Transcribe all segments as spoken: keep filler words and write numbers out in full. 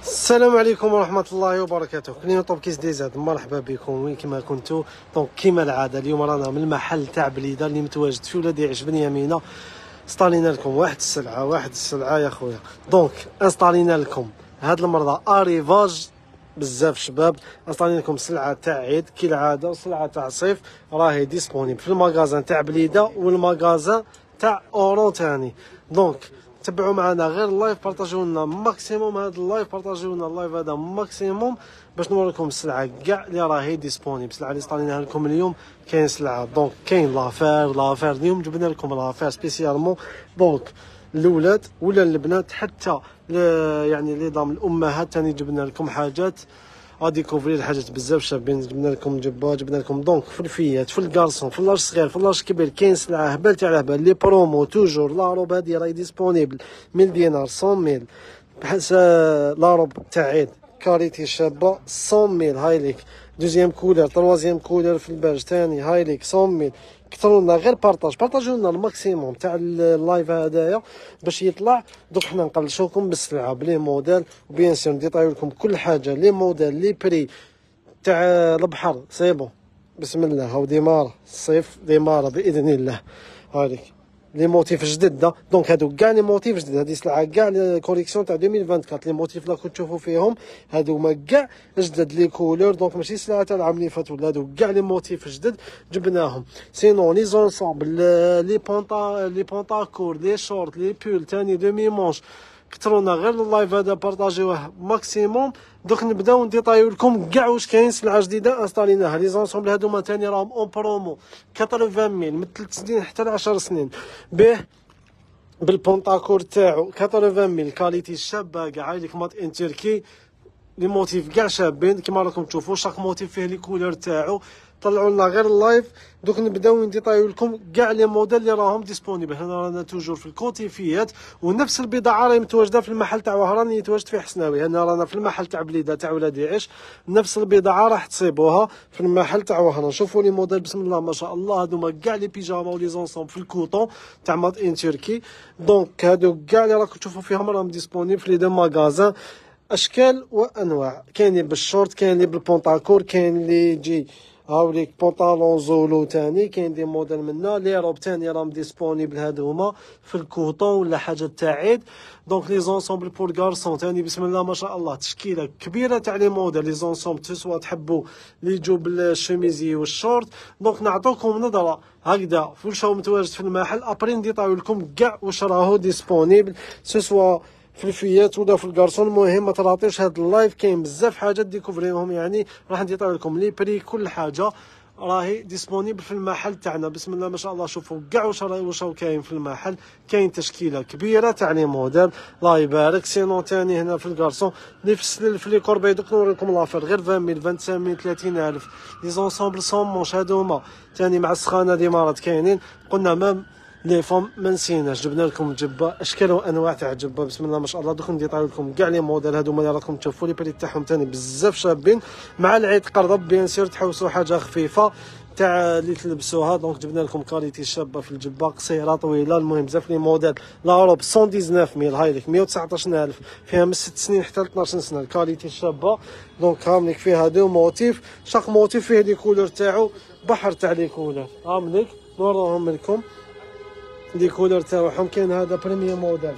السلام عليكم ورحمة الله وبركاته. كلنا طوب كيس ديزاد، مرحبا بكم وين كما كنتو. دونك كيما العادة اليوم رانا من المحل تاع بليده اللي متواجد في ولاد يعيش بن يمينة. استالينا لكم واحد السلعة واحد السلعة يا خويا. دونك انستالينا لكم هاد المرة اريفاج بزاف شباب. انستالينا لكم سلعة تاع عيد كالعادة وسلعة تاع صيف راهي ديسپونيبل في المغازان تاع بليده والمغازان تاع اورو تاني. دونك تبعوا معنا غير اللايف، بارطاجيو لنا ماكسيموم هذا اللايف، بارطاجيو لنا اللايف هذا ماكسيموم باش نوريكم السلعه كاع اللي راهي ديسپونيبل. السلعه اللي صطاليناها لكم اليوم كاين سلعه. دونك كاين لافير لافير اليوم جبنا لكم لافير سبيسيالمون. دونك الاولاد ولا البنات حتى يعني لي دام الامهات ثاني جبنا لكم حاجات اديكوفري الحاجات بزاف شابين. جبنا لكم جبا جبنا لكم دونك في الفيات في الكارسون في لاج صغير في لاج كبير كاين سلعه هبال تاع الهبال. لي برومو توجور لا روب هادي راهي ديسپونيبل مية دينار مية ميل بحال لا روب تاع عيد كاليتي شابه مية ميل هاي ليك. دوزيام كولر تروازيام كولر في الباج ثاني هاي ليك مية ميل. كثروا لنا غير بارطاج بارطاجيو لنا الماكسيموم تاع اللايف هذايا باش يطلع. دوك حنا نقلشوكم بالسلعه بلي موديل وبيان سور نديطايو لكم كل حاجه لي موديل لي بري تاع البحر. سي بون بسم الله هاو ديماره الصيف ديماره باذن الله. هاذيك لي موتيف جدد. دونك هادو كاع لي موتيف جدد. هادي سلعه كاع الكوليكسيون تاع ألفين وأربعة وعشرين لي موتيف لا كنت تشوفوا فيهم هادو ما كاع جدد لي كولور. دونك ماشي سلعه تاع العام اللي فات ولا هادو كاع لي موتيف جدد جبناهم. سينون لي زونسومبل لي بونطا لي بونطاكور لي شورت لي بول تاني دومي مونش كثرونا غير اللايف هذا بارطاجيوه ماكسيموم. دوك نبداو نديطايو لكم كاع واش كاين سلعه جديده انستاليناها. لي زونسومبل هادوما ثاني راهم اون برومو ثمانين ميل من ثلاث سنين حتى ل عشر سنين به بالبونطاكور تاعو ثمانين ميل كاليتي شابه كاع هايليك مات ان تركي. لي موتيف كاع شابين كيما راكم تشوفوا شاك موتيف فيه لي كولور تاعو. طلعوا لنا غير اللايف دوك نبداو نديطايو لكم كاع لي موديل اللي راهم ديسپونيبل. هنا رانا توجور في الكوتيفيات ونفس البضاعه راهي متواجده في المحل تاع وهران اللي يتواجد في حسناوي. هنا رانا في المحل تاع بليده تاع ولاد يعيش نفس البضاعه راح تصيبوها في المحل تاع وهران. شوفوا لي موديل بسم الله ما شاء الله. هادوما كاع لي بيجاما ولي زونسومبل في الكوطون تاع ماد ان تركي. دونك هادو كاع اللي راكم تشوفوا فيهم راهم ديسپونيبل في لي دو ماغازان اشكال وانواع. كاين اللي بالشورت كاين اللي بالبونطاكور كاين اللي يجي هاوليك بونطالون زولو تاني. كاين دي موديل منا لي روب تاني راهم ديسپونيبل هادوما في الكوطون ولا حاجه تاع عيد. دونك لي زونسومبل بور غارسون تاني بسم الله ما شاء الله تشكيله كبيره تاع لي موديل لي زونسومبل تسوا تحبوا اللي يجوا بالشوميزي والشورت. دونك نعطوكم نظره هكذا في الشو متواجد في المحل ابري نديطايو لكم كاع واش راهو ديسپونيبل سوسوا في الفيات ولا في الكارسون. المهم ما تراطيش هاد اللايف كاين بزاف حاجات ديكوفريهم يعني راح نديطايو لكم لي بري كل حاجه راهي ديسپونيبل في المحل تاعنا بسم الله ما شاء الله. شوفوا كاع واش واش كاين في المحل. كاين تشكيله كبيره تاع لي موديل الله يبارك. سينون تاني هنا في الكارسون لي في لي كوربي دوك نوريكم لافير غير عشرين ميل خمسة وعشرين ميل ثلاثين الف. لي زونسومبل سون مونش هادوما تاني مع السخانه ديمارات كاينين. قلنا مام لي فون ما نسيناش جبنا لكم جبه اشكال وانواع تاع جبه بسم الله ما شاء الله. دوك نديطايو لكم كاع لي موديل هادوما اللي راكم تشوفوا لي بري تاعهم ثاني بزاف شابين. مع العيد قرب بيان سور تحوسوا حاجه خفيفه تاع اللي تلبسوها. دونك جبنا لكم كاليتي شابه في الجبه قصيره طويله. المهم بزاف لي موديل لا روب مية وتسعطاش ميل هاي ليك مية وتسعطاش الف فيها من ست سنين حتى ل اثناش سنه الكاليتي شابه. دونك هامليك فيها دو موتيف شاك موتيف فيه لي كولور تاعو بحر تاع لي كولور. هامليك نوريهم لكم لي كولور تاعهم. كاين هذا بريمير موديل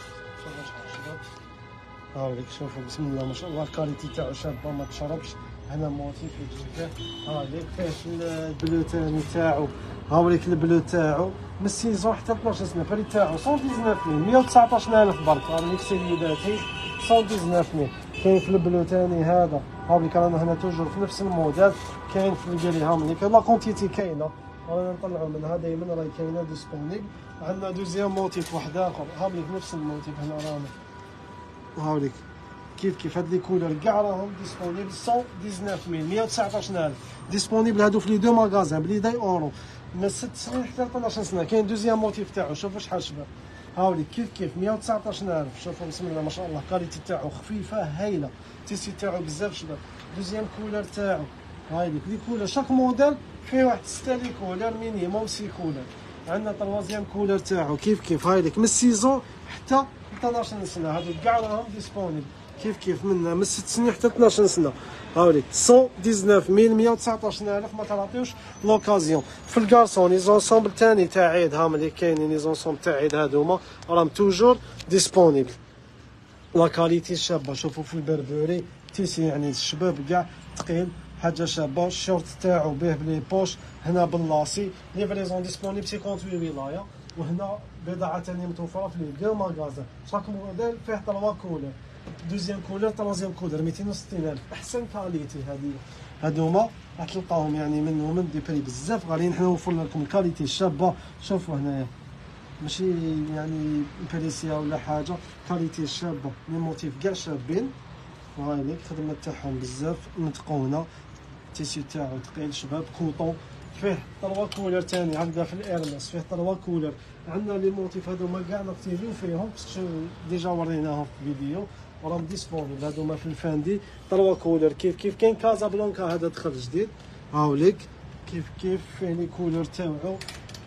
هاوليك شوفوا بسم الله ما شاء الله الكاليتي تاعو شابه ما تشربش. هنا موتيف يجي هاوليك فيه البلو تاني تاعو هاوليك البلو تاعو من السيزون حتى اثناش سنه فري تاعو مية وتسعطاش ميل مية وتسعطاش الف برك. هاوليك سيداتي مية وتسعطاش ميل. كاين في البلو تاني هذا هاوليك رانا هنا توجور في نفس الموديل. كاين في الكالي هاوليك لا كونتيتي كاينه رانا نطلعوا منها دائما راهي كاينه ديسپونيبل. عندنا دوزيام موتيف واحد اخر هاوليك نفس الموتيف هنا رانا هاوليك كيف كيف هاد لي كولور كاع راهم ديسپونيبل مية وتسعطاش ميل مية وتسعطاش الف ديسپونيبل هادو في لي دو ماغازان بليده اورو من ست سنين حتى ل اثناش سنه. كاين دوزيام موتيف تاعو شوفوا شحال شباب هاوليك كيف كيف مية وتسعطاش الف. شوفوا بسم الله ما شاء الله الكاليتي تاعو خفيفه هايله تيسي تاعو بزاف شباب. دوزيام كولور تاعو هايليك لي كولور شاك موديل فيه واحد ستة لي كولور مينيموم سي كولور. عندنا طروازيام كولور تاعو كيف كيف هايليك من السيزون حتى حتى اثناش سنه، هادو كاع راهم ديسبونيبل كيف كيف من من ست سنين حتى اثناش سنه. هاوليك مية وتسعطاش ألف مية وتسعطاش ألف ما تعطيوش لوكازيون. في الكارسون لي زونسومبل تاني تاع عيد هاهم اللي كاينين لي زونسومبل تاع عيد هادوما راهم توجور ديسبونيبل. لا كاليتي شابه، شوفوا في البربوري تيسي يعني الشباب كاع ثقيل، حاجه شابه. الشورت تاعو به بلي بوش هنا باللاسي. ليفريزون ديسبونيبل خمسة وثمانين ولايه. وهنا بضاعه ثانيه متوفره في لي دو ماغازان. شاك موديل فيه تروا كولور، دوزيام كولور تروازيام كولور مئتين وستين ألف احسن كاليتي. هذه هادوما راح تلقاهم يعني منهم من دي بري بزاف غاليين. حنا وفرنا لكم الكاليتي الشابه. شوفوا هنايا ماشي يعني بريسيا ولا حاجه، كاليتي شابه، لي موتيف كاع شابين. وهايليك الخدمه تاعهم بزاف متقونه، التيسي تاعو ثقيل شباب كوطون. فيه تروا كولر تاني هكذا في الارمس، فيه تروا كولر. عندنا لي موتيف هادوما كاع نكتيفيو فيهم باسكو ديجا وريناهم في فيديو وراهم ديسبونيبل. هادوما في الفاندي تروا كولر كيف كيف. كاين كازابلانكا هذا دخل جديد هاوليك كيف كيف. فيه لي كولر تاعو،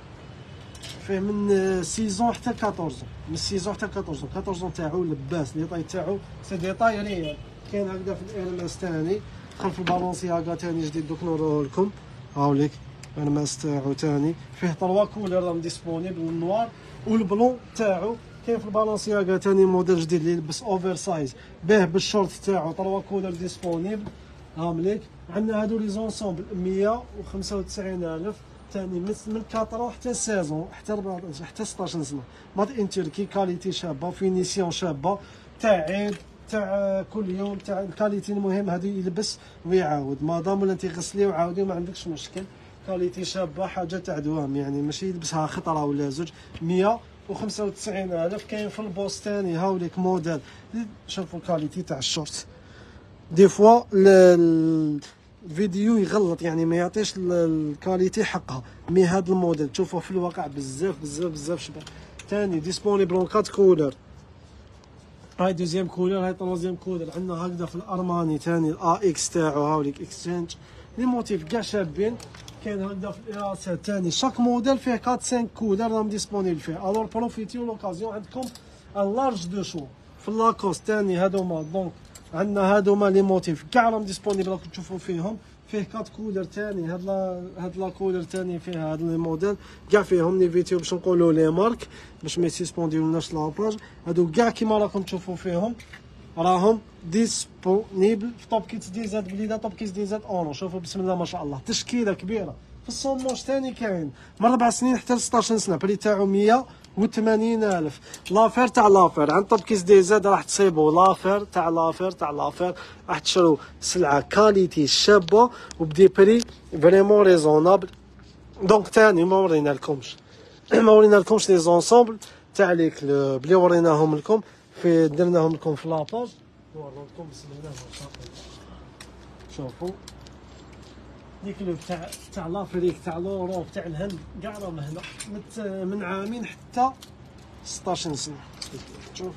فيه من سيزون حتى كاطورزون، من سيزون حتى كاطورزون. كاطورزون تاعو لباس، لي طاي تاعو سي دي طاي ريال. كاين هكذا في الارمس تاني دخل في البالونسياغا تاني جديد دوك نوريه لكم. هاوليك الارمس تاعو تاني فيه تروا كولر راهم ديسبونيبل، النوار والبلون تاعو. كاين في البالونسياغا تاني موديل جديد اللي يلبس اوفر سايز به بالشورت تاعو تروا كولر ديسبونيبل. هامليك عندنا هادو لي زونسومبل مية وخمسة وتسعين ألف تاني من كاطرون حتى سيزون حتى أربعطاش حتى ستاش سنه. ماد ان تركي كاليتي شابه، فينيسيون شابه تاع عيد تاع كل يوم تاع الكاليتي. المهم هادو يلبس ويعاود مادام ولا انت غسليه وعاودي ما عندكش مشكل. كاليتي شابه حاجه تاع دوام يعني ماشي يلبسها خطره ولا زوج. مية وخمسة وتسعين ألف. كاين في البوست تاني هاوليك موديل. شوفوا الكاليتي تاع الشورت دي فوا الفيديو يغلط يعني ما يعطيش الكاليتي حقها. مي هاد الموديل تشوفوه في الواقع بزاف بزاف بزاف شباب. تاني ديسبونيبل اون كات كولر. هاي دوزيام كولر، هاي طروازيام كولر. عندنا هكذا في الارماني تاني الا اكس تاعو هاوليك اكسشينج. لي موتيف كاع شابين. كاين هكذا في الاراسات تاني شاك موديل فيه أربعة خمسة كولر راهم ديسبونيبل فيه. الور بروفيتيو لوكازيون عندكم ان لارج دو شو. في لاكوست تاني هادوما دونك عندنا هادوما لي موتيف كاع راهم ديسبونيبل راكم تشوفوا فيهم. فيه كات كولر تاني. هاد لا هاد لا كولر تاني فيها هاد لي موديل كاع فيهم لي فيديو باش نقولوا لي مارك باش ما يسيسبونديولناش لاباج. هادو كاع كيما راكم تشوفوا فيهم راهم ديسبونيبل في توب كيتس دي زاد بليده. توب كيتس دي زاد اونو. شوفوا بسم الله ما شاء الله تشكيله كبيره. في الصوموش تاني كاين من ربع سنين حتى ستاش سنه بري تاعو مية وثمانين ألف. لافير تاع لافير عند توب كيس دي زاد راح تصيبوا لافير تاع لافير تاع لافير. راح تشرو سلعه كاليتي شابه وبدي بري فريمون ريزونابل. دونك تاني ما ورينا لكمش ما ورينا لكمش لي زونسومبل تاع لي كلوب اللي وريناهم لكم في درناهم لكم في لاباج. نوريكم بسم الله ما شاء الله. شوفوا لي كلوب تاع تاع لافريك تاع لوروب تاع الهند كاع راهم هنا من عامين حتى ستاش سنه. شوف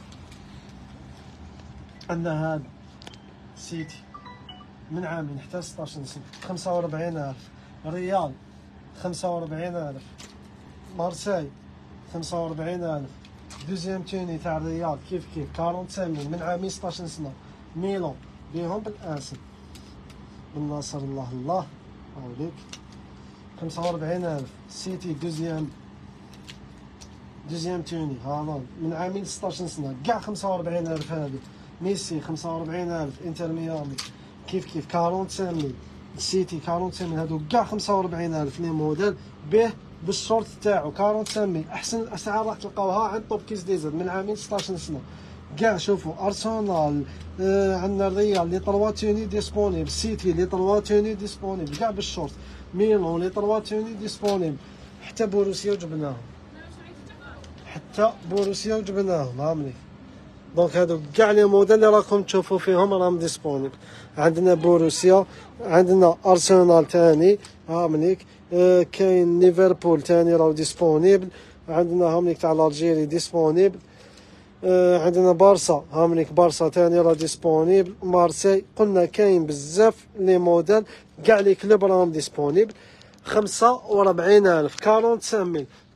عندنا هاد سيتي من عامين حتى ستاش سنه خمسة وأربعين ألف. ريال خمسة وأربعين ألف. مارساي خمسة وأربعين ألف. دوزيام توني تاع الريال كيف كيف أربعين ميل من عامين ستاش سنه. ميلون بيهم بالاسم بالناصر الله الله هاوليك خمسة وأربعين ألف. سيتي دوزيام دوزيام توني هالاند من عامين ستاش سنه كاع خمسة وأربعين ألف. هادي ميسي خمسة وأربعين ألف. انتر ميامي كيف كيف أربعين ميل. سيتي أربعين ميل هادو كاع خمسة وأربعين ألف. لي موديل به بالشورت تاعو أربعين ميل. احسن الاسعار راح تلقاوها عند توب كيس دي زد من عامين ستاش سنه كاع. شوفوا ارسنال آه عندنا الريال لي طروا توني ديسبونيبل. سيتي لي طروا توني ديسبونيبل كاع بالشورت. ميلون لي طروا توني ديسبونيبل. حتى بوروسيا وجبناهم حتى بوروسيا وجبناهم هاملي. دونك هادو كاع لي موديل اللي راكم تشوفوا فيهم راهم ديسبونيبل. عندنا بوروسيا عندنا ارسنال تاني هامليك. آه كاين ليفربول تاني راهو ديسبونيبل. عندنا هامليك تاع الجيري ديسبونيبل. آه عندنا بارسا هامليك بارسا تاني راه ديسبونيبل. مارسي قلنا كاين بزاف لي موديل كاع لي كلوب راهم ديسبونيبل. خمسة وأربعين ألف أربعين ميل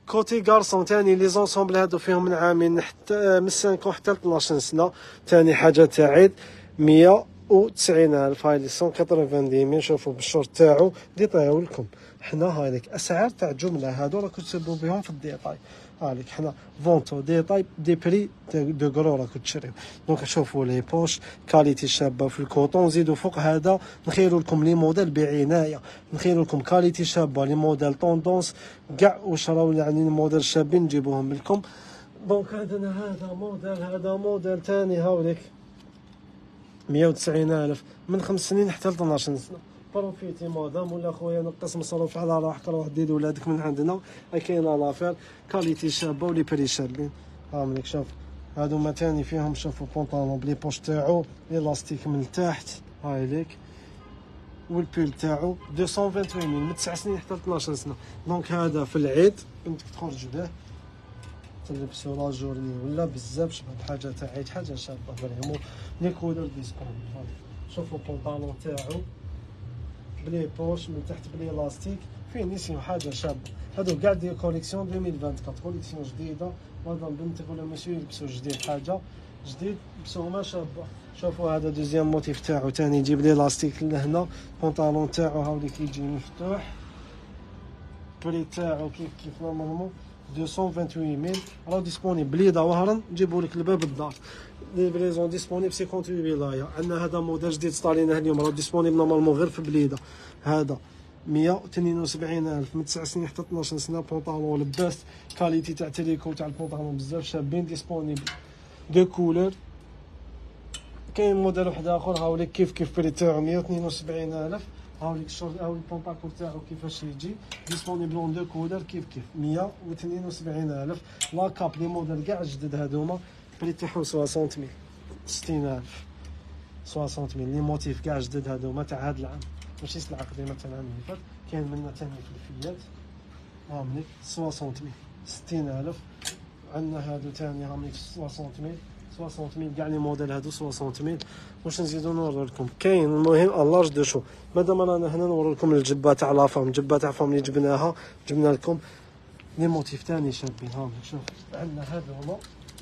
كوتي غارسون تاني لي زونسومبل هادو فيهم من عامين حتى من خمسة حتى اثناش سنه. تاني حاجه تاعي مية وتسعين الف. هاي لي مية وثمانين ميل. شوفوا بالشورت تاعو ديطايو لكم حنا. هاي لك اسعار تاع جمله هادو راكم تسبوا بهم في الديطاي. هاليك حنا فونتو ديطاي دي بري دو غرو راكم تشريو. دونك شوفوا لي بوش كاليتي شابه في الكوطون. زيدوا فوق هذا نخيروا لكم لي موديل بعنايه، نخيروا لكم كاليتي شابه لي موديل طوندونس كاع واش راهو يعني الموديل شابين نجيبوهم لكم. دونك عندنا هذا موديل، هذا موديل ثاني هاوليك مية وتسعين الف من خمس سنين حتى ل اثناش سنه. بروفيتي مادام ولا خويا نقص مصروف على راحك، روح دير ولادك من عندنا. هاي كاينه لافير كاليتي شابه ولي بري شابين. ها مليك شوف هادو ما تاني فيهم. شوفوا بونطالون بلي بوش تاعو الاستيك من التحت. هاي ليك والبيل تاعو مئتين وثمانية وعشرين من تسع سنين حتى ل اثناش سنه. دونك هذا في العيد بنتك تخرج به تلبسو لا جورني ولا بزاف شبه بحاجه تاع عيد، حاجه شابه فريمون. لي كولور ديسكون. شوفوا البونطالون تاعو بلي بوش من تحت بلي لاستيك فينيسيون حاجه شابه. هادو كاع دي كوليكسيون ألفين وأربعة وعشرين كوليكسيون جديده. مادام بنتك ولا مسيو يلبسو جديد حاجه جديد لبسوها شابه. شوفوا هذا دوزيام موتيف تاعو تاني يجيب لي لاستيك لهنا. بونطالون تاعو هاوليك يجي مفتوح. بري تاعو كيف كيف نورمالمون مئتين وثمانية وعشرين ميل. راه ديسپونيبل بليده وهرا نجيبو لك لباب الدار. لي بريزون ديسپونيبل خمسة وخمسين ولايه. عندنا هذا موديل جديد ستاريناه اليوم راه ديسپونيبل نورمالمون غير في بليده. هذا مية واثنين وسبعين الف من تسع سنين حتى اثناش سنه. بونطالون لباس كاليتي تاع تريكو تاع البونطالون بزاف شابين. ديسپونيبل دو كولور. كاين موديل واحد اخر هاوليك كيف كيف بري تاعو مية واثنين وسبعين الف. هاوليك الشورت هاوليك البونطاكور تاعو كيفاش يجي ديسپونيبل اون دو كولور كيف كيف مية واثنين وسبعين الف. لا كاب لي موديل كاع جدد هادوما بري تاعهم ستين ميل ستين الف. ستين ميل لي موتيف كاع جدد هادوما تاع هاد العام ماشي سلعه قديمه تاع العام اللي فات. كاين منا ثاني في الفيات هامليك ستين ميل ستين الف. عندنا هادو ثاني هامليك ستين ميل ستين ميل كاع لي موديل هادو ستين ميل. واش نزيدو نوري لكم كاين المهم اللارج دو شو. مادام رانا هنا نوري لكم الجبه تاع لافام، الجبه تاع فام اللي جبناها جبنا لكم لي موتيف ثاني شابين. ها شوف عندنا هادو هما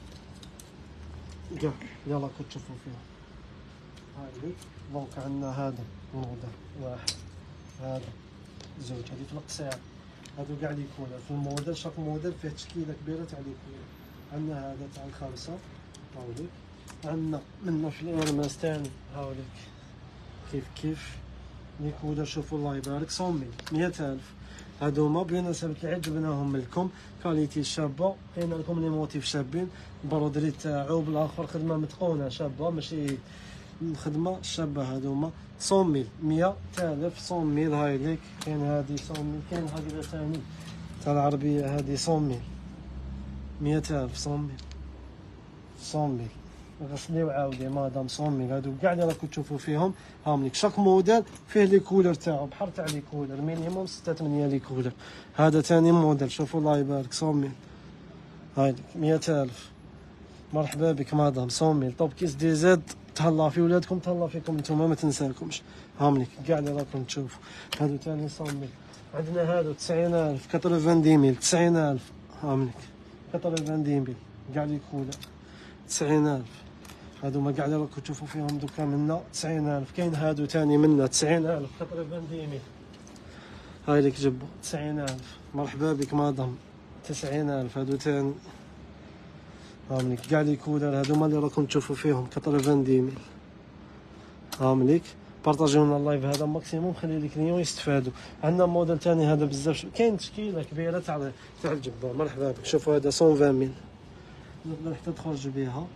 كاع يلا راكم تشوفوا فيها. هاي دونك عندنا هذا موديل واحد، هذا زوج، هذه في القصير. هادو كاع لي كولر في الموديل. شاك موديل فيه تشكيله كبيره تاع لي كولر. عندنا هذا تاع الخمسه هاوليك. عندنا منه في الارماس ثاني هاوليك كيف كيف لي كولر. شوفوا الله يبارك مية ميل مية الف. هادوما بمناسبة العيد جبناهم لكم كاليتي شابه. كاين لكم لي موتيف شابين. البرودري تاعو بالاخر خدمه متقونه شابه ماشي خدمه شابه. هادوما مية ميل مية الف مية ميل. هاي ليك كاين هادي مية ميل. كاين هكذا ثاني تاع العربيه هادي مية ميل مية الف مية ميل مية ميل. غسلي وعاودي مادام مية ميل. هادو كاع اللي راكم تشوفوا فيهم هامليك. شاك موديل فيه لي كولر تاعو بحال تاع لي كولر مينيموم ستة ثمانية لي كولر. هذا ثاني موديل. شوفوا الله يبارك مية ميل. هاي مية الف. مرحبا بك مادام مية ميل. طوب كيس دي زد تهلا في ولادكم تهلا فيكم نتوما ما تنساكمش. هامليك كاع اللي راكم تشوفوا. هادو ثاني مية ميل. عندنا هادو تسعين الف ثمانين ميل تسعين الف. هامليك ثمانين ميل كاع لي كولر تسعين الف. هادو ما كاع اللي راكم تشوفوا فيهم دوكا منا تسعين الف. كاين هادو ثاني منا تسعين الف ثمانين ميل. هاي ليك جبو تسعين الف. مرحبا بك مادام تسعين الف. هادو ثاني هامليك كاع لي كولر. هادو ما اللي راكم تشوفوا فيهم ثمانين ميل. هامليك بارطاجيو لنا اللايف هذا ماكسيموم خلي لي كليون يستفادوا. عندنا موديل ثاني هذا بزاف كاين تشكيله كبيره تاع تاع الجبه. مرحبا بك. شوفوا هذا مية وعشرين ميل نقدر حتى تخرج بها.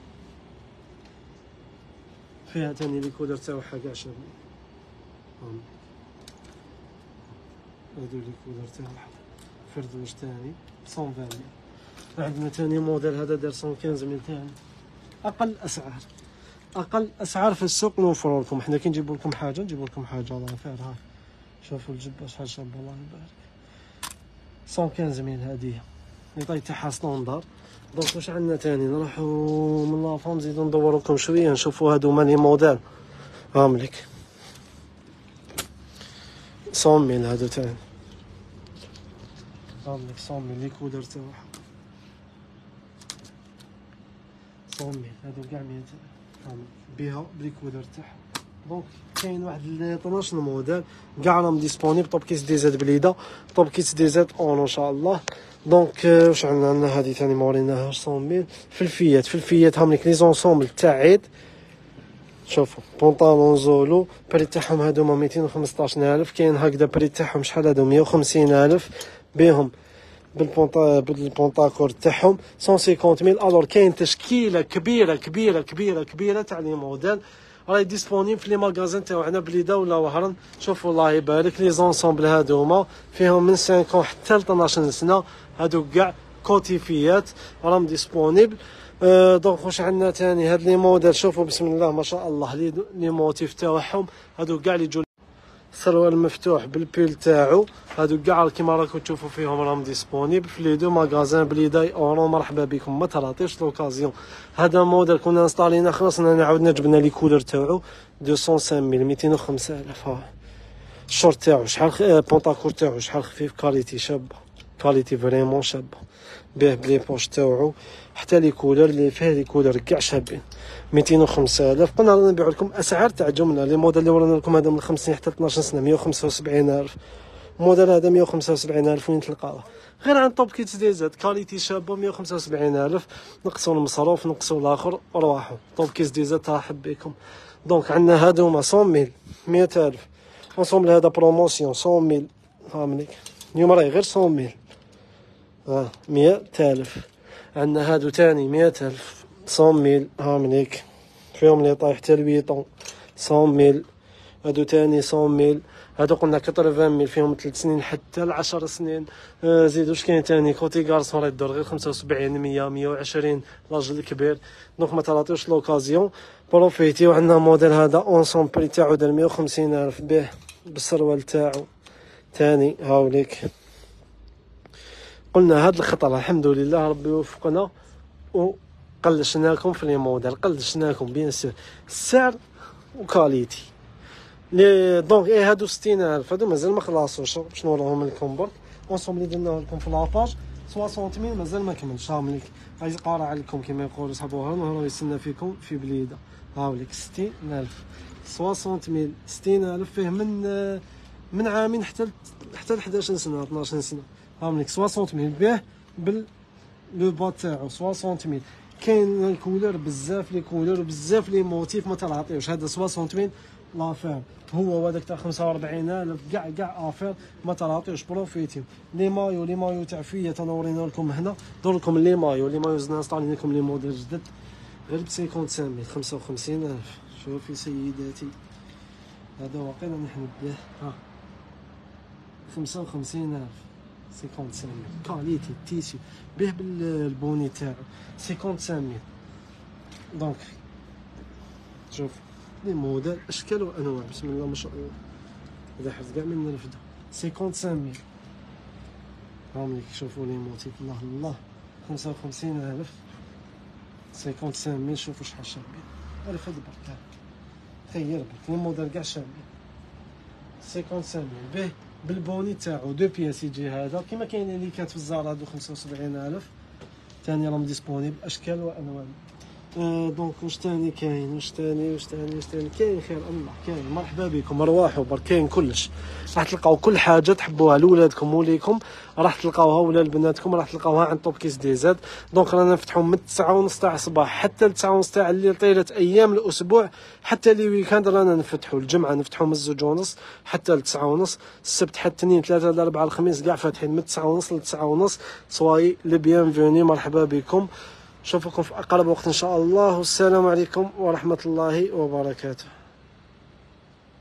فيها ثاني لي كولر تاعها كاع شابين. هادو لي كولر تاعها فردوش ثاني مية وعشرين ميل. عندنا ثاني موديل هذا دار مية وخمسة ميل ثاني. اقل اسعار اقل اسعار في السوق نوفروا لكم. حنا كي نجيبوا لكم حاجه نجيبوا لكم حاجه الله خير. هاي شوفوا الجبه شحال شابه الله يبارك. مية وخمسة ميل هذه لي تاعها ستوندار. دونك واش عندنا ثاني نروحوا من لافون نزيدو ندورو لكم شويه نشوفوا هادو مالي موديل. هامليك مية ميل هادو ثاني. هاملك مية لي كولر تاعها مية، هادو كاع مية هاملك بيها بلي كولر تاعها. دونك كاين واحد اثناش موديل كاع راهم ديسپونيبل. طوب كيس دي زاد بليده، طوب كيس دي زاد اون ان شاء الله. دونك واش عندنا؟ عندنا هذه ثاني ما وريناهاش مية في الفيات. في الفيات هاملك لي زونسومبل تاع عيد. شوفوا بونطالون زولو بري تاعهم هادوما ميتين وخمسطاش الف. كاين هكذا بري تاعهم شحال هادو مية وخمسين الف بهم بالبونطا بالبونطاكور تاعهم مية وخمسين ألف. الور كاين تشكيله كبيره كبيره كبيره كبيره تاع لي موديل راهي ديسپونيبل في لي ماغازان تاعنا بليده ولا وهران. شوفوا الله يبارك لي زونسومبل هادوما فيهم من خمسة حتى ل اثناش سنه. هادو كاع كوتيفيات راهم ديسپونيبل. أه دونك واش عندنا ثاني؟ هاد لي موديل شوفوا بسم الله ما شاء الله لي لي موتيف تاعهم هادو كاع لي جو السروال مفتوح بالبيل تاعو. هادو كاع كيما راكم تشوفوا فيهم راهم ديسپونيبل في لي دو ماغازان بليداي اورو. مرحبا بكم، ما تراطيش لوكازيون. هذا موديل كنا انستالينا خلصنا نعاودنا جبنا لي كولر تاعو مئتين وخمسة ميتين وخمسة الف. ها الشورت تاعو شحال بونطاكور تاعو شحال خفيف، كاليتي شابه، كاليتي فريمون شابه بيه بلي بوش تاعو حتى لي كولر اللي فيه لي كولر كاع شابين. ميتين وخمسة الف. قلنا رانا نبيعو لكم اسعار تاع جمله. لي موديل اللي ورانا لكم هذا من خمسين حتى اثناش سنه مية وخمسة وسبعين الف. الموديل هذا مية وخمسة وسبعين الف وين تلقاوه؟ غير عند طوب كيتس دي زاد كاليتي شابه مية وخمسة وسبعين الف. نقصوا المصروف نقصوا الاخر ورواحوا. طوب كيتس دي زاد ترحب بكم. دونك عندنا هادوما مية مية الف. اونسومبل هذا بروموسيون مية هامليك اليوم راهي غير مية. ها مية الف. عندنا هادو تاني مية الف مية هامليك فيهم لي طاي حتى لويطون مية. هادو تاني مية. هادو قلنا ثمانين ميل فيهم ثلاث سنين حتى لعشر سنين. آه زيدو واش كاين تاني كوتي كارسون راه يدور غير خمسة وسبعين مية مية وعشرين لاجل الكبير. دونك ما تلاطيوش لوكازيون بروفيتيو. عندنا موديل هذا اونسون بري تاعو داير مية وخمسين الف به بالسروال تاعو تاني هاوليك. قلنا هاد الخطر الحمد لله ربي يوفقنا وقلشناكم في لي موديل. قلشناكم بيان سور السعر وكاليتي لي. دونك ايه هادو ستين الف هادو مازال ما خلاصوش باش نوريهم لكم برك. اونسومبل اللي درناه لكم في لاباج ستين ميل مازال ما كملش. هامليك غادي قارع عليكم كيما يقولوا صحابوها راه يستنى فيكم في بليده. هاوليك ستين الف ستين ميل ستين الف فيه من من عامين حتى حتى ل احداش سنه اثناش سنه. هامليك ستين ميل به بال لو با تاعو ستين ميل. كاين الكولر بزاف لي كولر بزاف لي موتيف ما تلعطيوش. هذا ستين ميل لافير هو وهذاك تاع خمسة وأربعين الف كاع كاع افير ما تلاطيوش بروفيتيو. لي مايو لي مايو تاع فيا تنورينا لكم هنا. دور لكم لي مايو لي مايو زدنا نستعلي لكم لي موديل جدد غير ب خمسة وخمسين ميل خمسة وخمسين الف. شوفي سيداتي هذا واقيلا نحن به ها خمسة وخمسين الف خمسين ميل كاليتي تيسيو به بالبوني تاعو خمسين ميل. دونك شوف لي موديل اشكال وانواع بسم الله ما شاء الله. هذا حفظ كاع من الرفده خمسين ميل. هامليك شوفوا لي موتيف الله الله خمسة وخمسين الف خمسين ميل. شوفوا شحال شابين الف هاد برك خير برك لي موديل كاع شابين خمسين ميل به بالبوني تاعو دو بياس يجي. هذا كيما كاين اللي كانت في الزار هادو خمسة وسبعين الف ثاني راهم ديسپونيبل اشكال وانواع. آه دونك واش تاني كاين واش تاني واش تاني واش تاني كاين خير الله كاين. مرحبا بكم ارواحوا برك كاين كلش. راح تلقاو كل حاجه تحبوها لولادكم وليكم راح تلقاوها ولا لبناتكم راح تلقاوها عند طوب كيس دي زاد. دونك رانا نفتحوا من تسعة ونص تاع الصباح حتى ل تسعة ونص تاع الليل طيله ايام الاسبوع. حتى لي ويكاند رانا نفتحوا. الجمعه نفتحوا من زوج ونص حتى ل تسعة ونص. السبت حتى الاثنين ثلاثه الاربعاء الخميس كاع فاتحين من تسعة ونص ل تسعة ونص. سواي لي بيانفوني مرحبا بكم. نشوفكم في اقرب وقت ان شاء الله. والسلام عليكم ورحمه الله وبركاته.